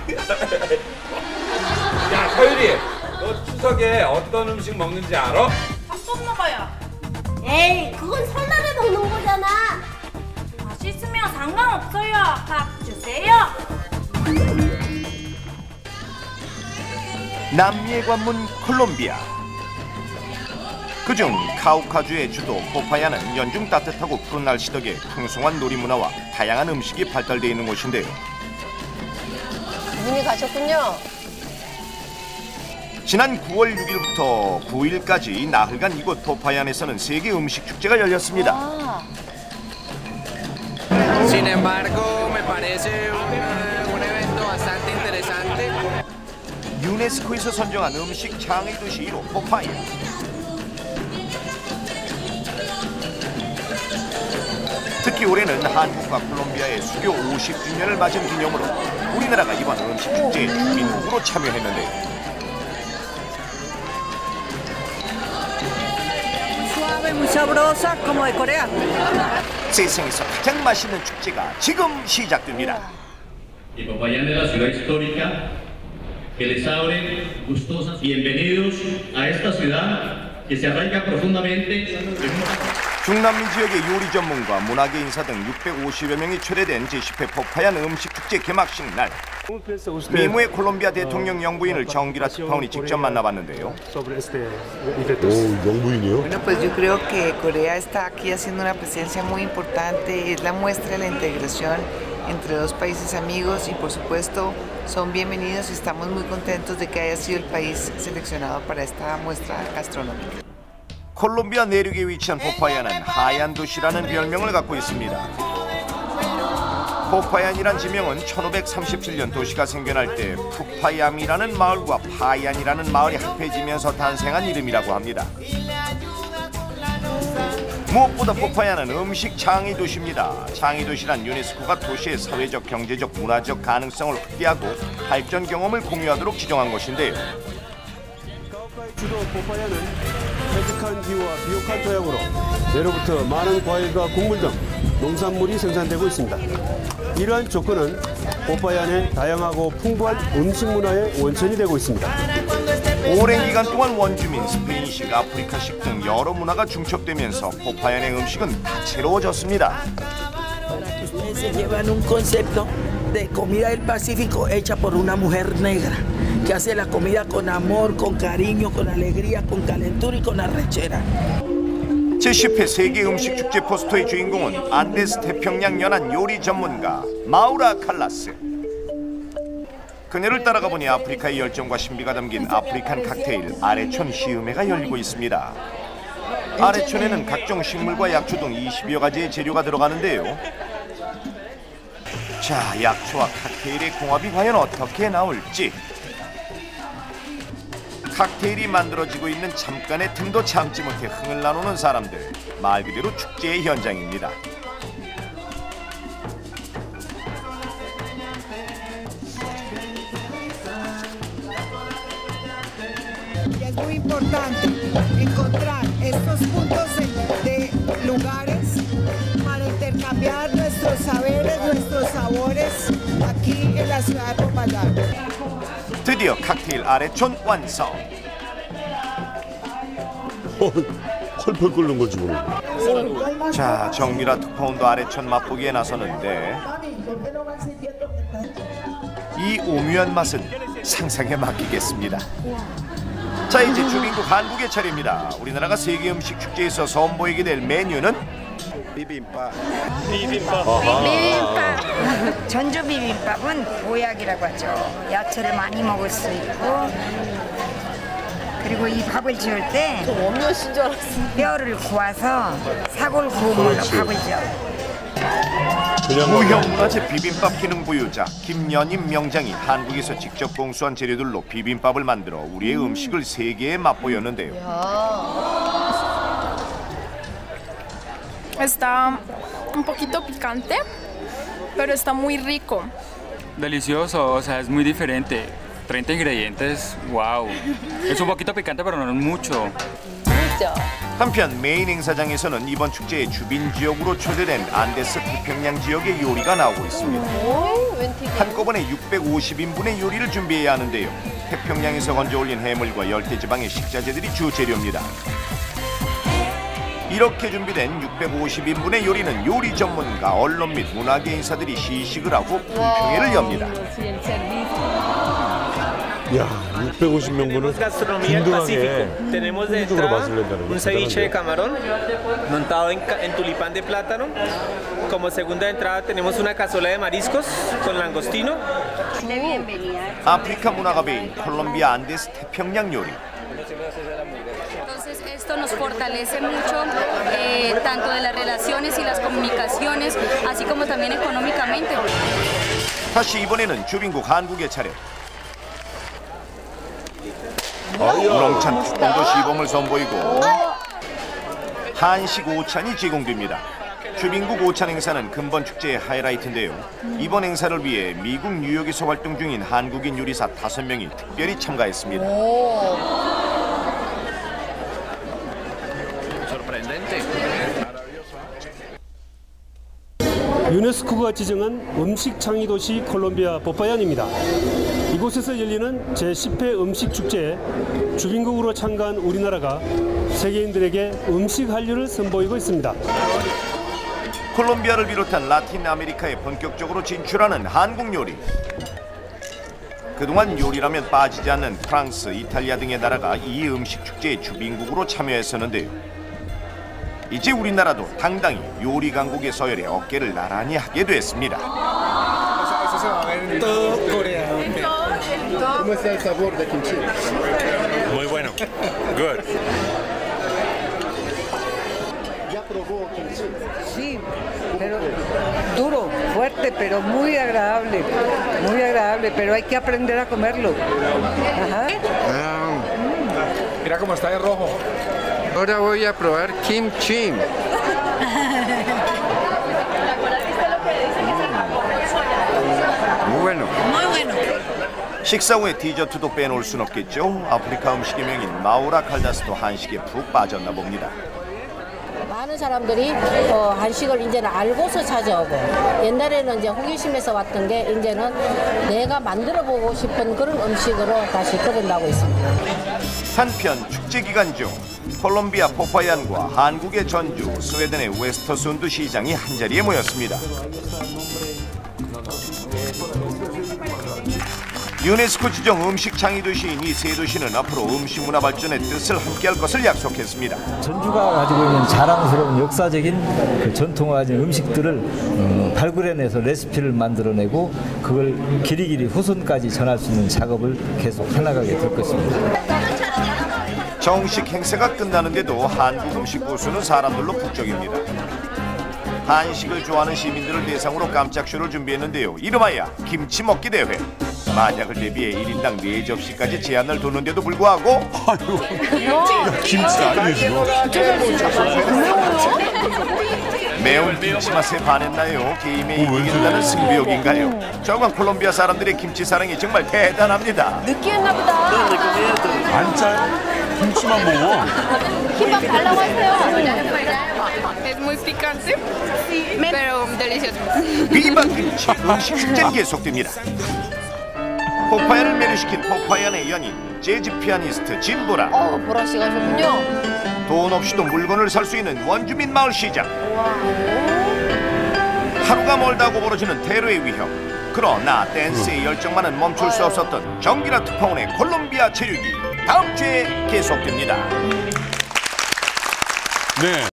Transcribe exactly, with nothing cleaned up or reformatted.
야, 서유리, 너 추석에 어떤 음식 먹는지 알아? 닭똥 먹어요. 에이, 그건 설날에 먹는 거잖아. 맛있으면 상관없어요. 밥 주세요. 남미의 관문 콜롬비아. 그중 카우카주의 주도 포파야는 연중 따뜻하고 푸른 날씨 덕에 풍성한 놀이문화와 다양한 음식이 발달되어 있는 곳인데요. 분이 가셨군요. 지난 구월 육일부터 구일까지 나흘간 이곳 포파야에서는 세계 음식 축제가 열렸습니다. 아. Sin embargo, me parece un, un evento bastante interesante. 유네스코에서 선정한 음식 창의 도시 일 호 포파야. 특히 올해는 한국과 콜롬비아의 수교 오십 주년을 맞은 기념으로 우리나라가 이번 음식 축제에 주민국으로 참여했는데요. Suave, muy sabrosa, como de Corea. 세상에서 가장 맛있는 축제가 지금 시작됩니다. Y Popayán es la ciudad histórica que les abre gustosas. Bienvenidos a esta ciudad que se arraiga profundamente en una... 중남미 지역의 요리 전문가, 문화계 인사 등 육백오십여 명이 초대된 제십 회 포파얀 음식 축제 개막식 날. 미모의 콜롬비아 대통령 영부인을 정기라 특파원이 직접 만나봤는데요. 오, 영부인이요? Bueno, pues yo creo que Corea está aquí haciendo una presencia muy importante, es la muestra de la integración entre dos países amigos y por supuesto son bienvenidos y estamos muy contentos de que haya sido el país seleccionado para esta muestra gastronómica. 콜롬비아 내륙에 위치한 포파얀은 하얀 도시라는 별명을 갖고 있습니다. 포파얀이란 지명은 천오백삼십칠 년 도시가 생겨날 때 푸파얌이라는 마을과 파얀이라는 마을이 합해지면서 탄생한 이름이라고 합니다. 무엇보다 포파얀은 음식 창의 도시입니다. 창의 도시란 유네스코가 도시의 사회적, 경제적, 문화적 가능성을 확대하고 발전 경험을 공유하도록 지정한 곳인데요. 주도 포파야는 퇴직한 기후와 비옥한 토양으로 예로부터 많은 과일과 곡물 등 농산물이 생산되고 있습니다. 이러한 조건은 포파야의 다양하고 풍부한 음식 문화의 원천이 되고 있습니다. 오랜 기간 동안 원주민, 스페인식, 아프리카식 등 여러 문화가 중첩되면서 포파얀의 음식은 다채로워졌습니다. Se llevan un concepto de comida del Pacífico hecha por una mujer negra que hace la comida con amor, con cariño, con alegría, con calentura y con arrechera. 제십 회 세계 음식 축제 포스터의 주인공은 안데스 태평양 연안 요리 전문가 마우라 칼라스. 그녀를 따라가 보니 아프리카의 열정과 신비가 담긴 아프리칸 칵테일 아레촌 시음회가 열리고 있습니다. 아레촌에는 각종 식물과 약초 등 이십여 가지의 재료가 들어가는데요. 자, 약초와 칵테일의 궁합이 과연 어떻게 나올지. 칵테일이 만들어지고 있는 잠깐의 틈도 참지 못해 흥을 나누는 사람들. 말 그대로 축제의 현장입니다. Es muy importante encontrar estos puntos de lugares para intercambiar nuestros saberes, nuestros sabores aquí en la ciudad de Popayán. 드디어 칵테일 아레촌 완성. 펄펄 끓는 걸 집어넣고. 자, 정미라 특파원도 아레촌 맛보기에 나서는데 이 오묘한 맛은 상상에 맡기겠습니다. 자, 이제 주민국 한국의 차례입니다. 우리나라가 세계 음식 축제에서 선보이게 될 메뉴는 비빔밥. 비빔밥. 비빔밥. 전주 비빔밥은 보약이라고 하죠. 야채를 많이 먹을 수 있고, 그리고 이 밥을 지을 때 원묘신 줄 알았어. 뼈를 구워서 사골 구우물로 밥을 지어. 무형문화재 비빔밥 기능 부유자 김연임 명장이 한국에서 직접 공수한 재료들로 비빔밥을 만들어 우리의 음식을 세계에 맛보였는데요. Está un poquito picante, pero está muy rico. Delicioso, o sea, es muy diferente. treinta ingredientes, wow. Es un poquito picante, pero no es mucho. 한편 메인 행사장에서는 이번 축제의 주빈 지역으로 초대된 안데스 태평양 지역의 요리가 나오고 있습니다. 한꺼번에 육백오십 인분의 요리를 준비해야 하는데요. 태평양에서 건져 올린 해물과 열대지방의 식자재들이 주 재료입니다. 이렇게 준비된 육백오십 인분의 요리는 요리 전문가, 언론 및 문화계 인사들이 시식을 하고 품평회를 엽니다. 야, 육백오십 명분을 든든하게 Tenemos de 쪽으로 entrada 맛을 낸다는 un ceviche de camarón montado en, ca- en tulipán de plátano. Como segunda entrada tenemos una cazuela de mariscos con langostino. 아프리카 문화가 배인 콜롬비아 안데스 태평양 요리. Entonces esto nos fortalece mucho, eh, tanto de las relaciones y las comunicaciones, así como también económicamente. 다시 이번에는 주빈국 한국의 차례. 우렁찬 태권도 시범을 선보이고 한식 오찬이 제공됩니다. 주빈국 오찬 행사는 근본 축제의 하이라이트인데요. 이번 행사를 위해 미국 뉴욕에서 활동 중인 한국인 요리사 다섯 명이 특별히 참가했습니다. 유네스코가 지정한 음식 창의 도시 콜롬비아 포파얀입니다. 이곳에서 열리는 제십 회 음식 축제에 주빈국으로 참가한 우리나라가 세계인들에게 음식 한류를 선보이고 있습니다. 콜롬비아를 비롯한 라틴 아메리카에 본격적으로 진출하는 한국 요리. 그동안 요리라면 빠지지 않는 프랑스, 이탈리아 등의 나라가 이 음식 축제의 주빈국으로 참여했었는데요. 이제 우리나라도 당당히 요리 강국의 서열에 어깨를 나란히 하게 됐습니다. ¿Cómo está el sabor de kimchi? Muy bueno. Good. ¿Ya probó kimchi? Sí, pero duro, fuerte, pero muy agradable, muy agradable, pero hay que aprender a comerlo. Ajá. Ah, Mira cómo está de rojo. ahora voy a probar kimchi. Muy bueno. Muy bueno. 식사 후에 디저트도 빼놓을 순 없겠죠. 아프리카 음식의 명인 마우라 칼다스도 한식에 푹 빠졌나 봅니다. 많은 사람들이 어, 한식을 이제는 알고서 찾아오고 옛날에는 이제 호기심에서 왔던 게 이제는 내가 만들어 보고 싶은 그런 음식으로 다시 거듭나고 있습니다. 한편 축제 기간 중 콜롬비아 포파얀과 한국의 전주, 스웨덴의 웨스터순드 시장이 한자리에 모였습니다. 유네스코 지정 음식 창의 도시인 이 세 도시는 앞으로 음식 문화 발전의 뜻을 함께할 것을 약속했습니다. 전주가 가지고 있는 자랑스러운 역사적인 그 전통을 가진 음식들을 음, 발굴해내서 레시피를 만들어내고 그걸 길이길이 후손까지 전할 수 있는 작업을 계속 해나가게 될 것입니다. 정식 행사가 끝나는데도 한국 음식 고수는 사람들로 북적입니다. 한식을 좋아하는 시민들을 대상으로 깜짝 쇼를 준비했는데요. 이름하여 김치 먹기 대회. 만약을 대비해 일 인당 네 접시까지 제한을 두는데도 불구하고 아유, 김치 아니에요. 매운 김치 맛에 반했나요? 게임에 이기겠다는 승부욕인가요? 저건 콜롬비아 사람들의 김치 사랑이 정말 대단합니다. 느끼했나 보다. 안 짜요? 김치만 먹어. 김밥 달라고 하세요. Es muy picante, pero delicioso. 비박 김치 음식 축제는 계속됩니다. 포파얀을 매료시킨 포파얀의 연인 재즈 피아니스트 진보라. 어, 보라 씨가 좋군요. 돈 없이도 물건을 살 수 있는 원주민 마을 시장. 하루가 멀다고 벌어지는 테러의 위협. 그러나 댄스의 열정만은 멈출 수 없었던 정기라 특파원의 콜롬비아 체류기 다음 주에 계속됩니다. 네.